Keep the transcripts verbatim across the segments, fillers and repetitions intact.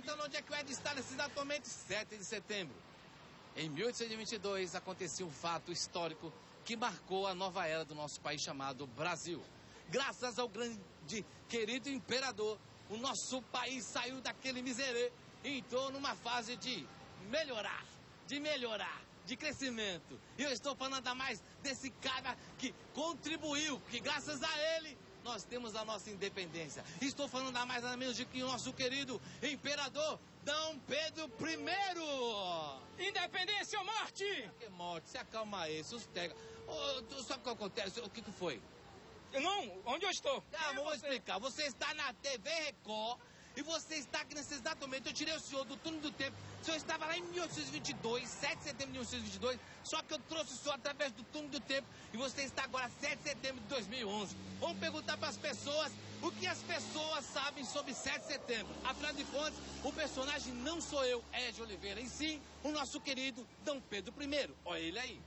perguntando onde é que o Ed está nesse exato momento? sete de setembro. Em mil oitocentos e vinte e dois, acontecia um fato histórico que marcou a nova era do nosso país chamado Brasil. Graças ao grande, querido imperador, o nosso país saiu daquele miserê e entrou numa fase de melhorar, de melhorar, de crescimento. E eu estou falando nada mais desse cara que contribuiu, que graças a ele nós temos a nossa independência. Estou falando nada mais nada menos de que o nosso querido imperador Dom Pedro Primeiro. Independência ou morte? Que morte? Se acalma aí, sossega. Oh, tu sabe o que acontece? O que, que foi? Não, onde eu estou? Ah, vou explicar. Você está na T V Record e você está aqui nesse exato momento. Eu tirei o senhor do túnel do tempo. O senhor estava lá em mil oitocentos e vinte e dois, sete de setembro de mil oitocentos e vinte e dois, só que eu trouxe o senhor através do túnel do tempo e você está agora sete de setembro de dois mil e onze. Vamos perguntar para as pessoas o que as pessoas sabem sobre sete de setembro. Afinal de contas, o personagem não sou eu, Ed Oliveira, e sim o nosso querido Dom Pedro Primeiro. Olha ele aí.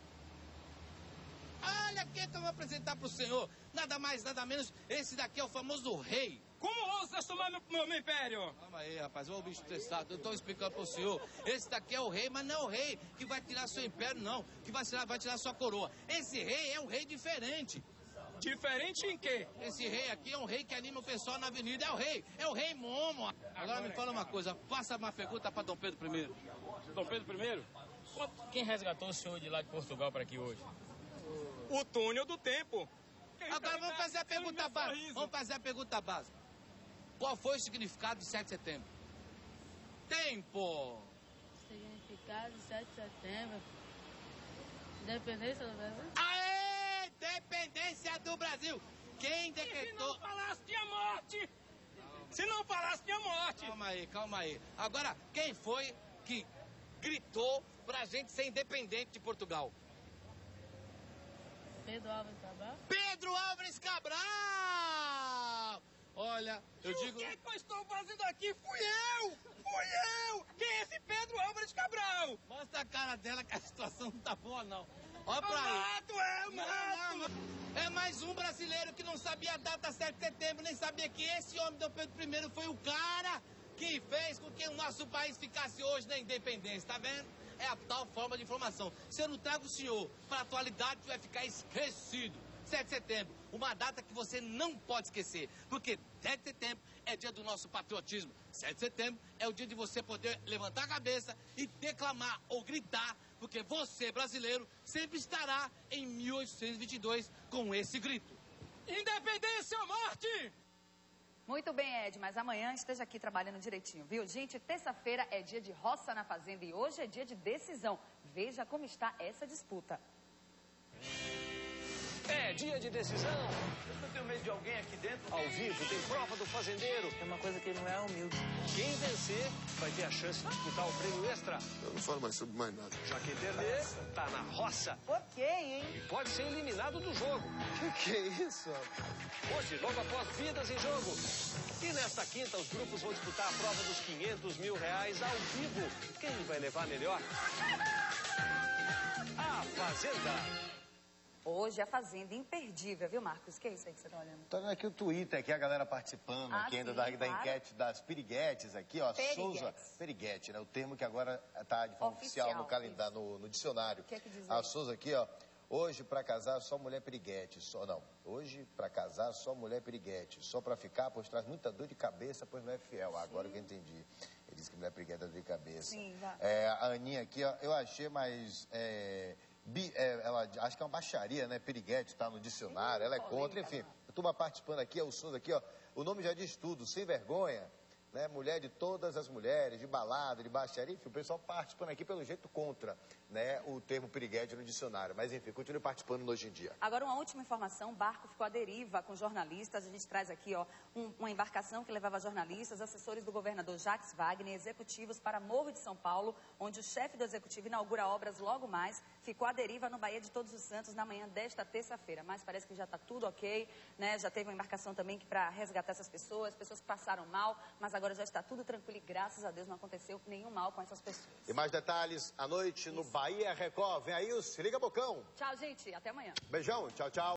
Olha quem que eu vou apresentar para o senhor. Nada mais, nada menos, esse daqui é o famoso rei. Como ousas tomar meu, meu, meu império? Calma aí, rapaz, ô bicho testado, eu estou explicando para o senhor. Esse daqui é o rei, mas não é o rei que vai tirar seu império, não. Que vai tirar, vai tirar sua coroa. Esse rei é um rei diferente. Diferente em quê? Esse rei aqui é um rei que anima o pessoal na avenida. É o rei, é o rei Momo. Agora, Agora me fala uma coisa, faça uma pergunta para Dom Pedro Primeiro. Dom Pedro Primeiro? Quem resgatou o senhor de lá de Portugal para aqui hoje? O túnel do tempo. Agora vamos fazer a pergunta básica. Vamos fazer a pergunta básica. Qual foi o significado de sete de setembro? Tempo! Significado de sete de setembro? Independência do Brasil? Aê! Independência do Brasil! Quem decretou... Se não falasse, tinha morte! Se não falasse, tinha morte! Calma aí, calma aí. Agora, quem foi que gritou pra gente ser independente de Portugal? Pedro Álvares Cabral? Pedro Álvares Cabral! Olha, eu e digo... o que, que eu estou fazendo aqui? Fui eu! Fui eu! Quem é esse Pedro Álvares Cabral? Mostra a cara dela que a situação não tá boa, não. Olha pra eu aí. mato, eu mato! Não, não. É mais um brasileiro que não sabia a data sete de setembro, nem sabia que esse homem, Dom Pedro Primeiro, foi o cara que fez com que o nosso país ficasse hoje na independência, tá vendo? É a tal forma de informação. Se eu não trago o senhor para a atualidade, vai ficar esquecido. sete de setembro, uma data que você não pode esquecer, porque sete de setembro é dia do nosso patriotismo. sete de setembro é o dia de você poder levantar a cabeça e declamar ou gritar, porque você, brasileiro, sempre estará em mil oitocentos e vinte e dois com esse grito. Independência ou morte! Muito bem, Ed, mas amanhã esteja aqui trabalhando direitinho, viu? Gente, terça-feira é dia de roça na fazenda e hoje é dia de decisão. Veja como está essa disputa. É dia de decisão. Eu tenho medo de alguém aqui dentro. Ao vivo tem prova do fazendeiro. É uma coisa que ele não é humilde. Quem vencer vai ter a chance de disputar o prêmio extra. Eu não falo mais sobre mais nada. Já quem perder tá na roça. Ok, hein? E pode ser eliminado do jogo. Que que é isso? Hoje, logo após Vidas em Jogo. E nesta quinta, os grupos vão disputar a prova dos quinhentos mil reais ao vivo. Quem vai levar melhor? A Fazenda. Hoje a Fazenda imperdível, viu, Marcos? O que é isso aí que você tá olhando? Tô vendo aqui o Twitter, aqui a galera participando, Ah, aqui ainda sim, da, da claro. enquete das piriguetes aqui, ó. Periguetes. Souza. Periguete, né? O termo que agora tá de forma oficial, Oficial, no calendário, no, no dicionário. O que é que diz A aí? Souza aqui, ó. Hoje, pra casar, só mulher piriguete. Só, não. Hoje, pra casar, só mulher piriguete. Só pra ficar, pois traz muita dor de cabeça, pois não é fiel. Ah, agora que eu entendi. Ele disse que mulher piriguete dá dor de cabeça. Sim, já. É, a Aninha aqui, ó, eu achei mais... É, bi, é, ela, acho que é uma baixaria, né? Piriguete tá no dicionário, ela é contra, enfim. A turma participando aqui, é o Souza aqui, ó. O nome já diz tudo, sem vergonha. Né, mulher de todas as mulheres, de balada, de baixaria, enfim, o pessoal participando aqui pelo jeito contra, né, o termo piriguete no dicionário. Mas enfim, continue participando no Hoje em Dia. Agora uma última informação, o barco ficou à deriva com jornalistas, a gente traz aqui ó, um, uma embarcação que levava jornalistas, assessores do governador Jacques Wagner, executivos para Morro de São Paulo, onde o chefe do executivo inaugura obras logo mais, ficou à deriva no Baía de Todos os Santos na manhã desta terça-feira, mas parece que já está tudo ok, né, já teve uma embarcação também para resgatar essas pessoas, pessoas que passaram mal, mas agora já está tudo tranquilo e graças a Deus não aconteceu nenhum mal com essas pessoas. E mais detalhes à noite no Bahia Record. Vem aí o Se Liga Bocão. Tchau, gente. Até amanhã. Beijão. Tchau, tchau.